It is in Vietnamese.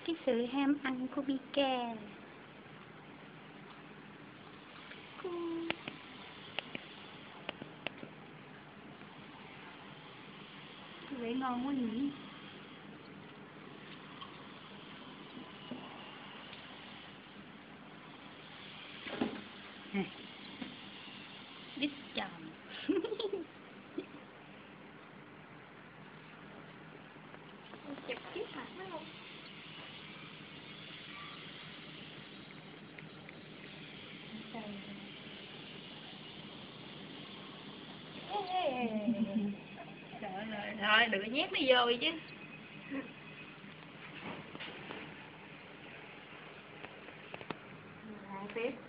cái sự ham ăn của Pika. Vậy ngon quá nhỉ. Đít chồng. Chụp chiếc mặt nó không? Thôi đừng có nhét nó vô chứ. Tiếp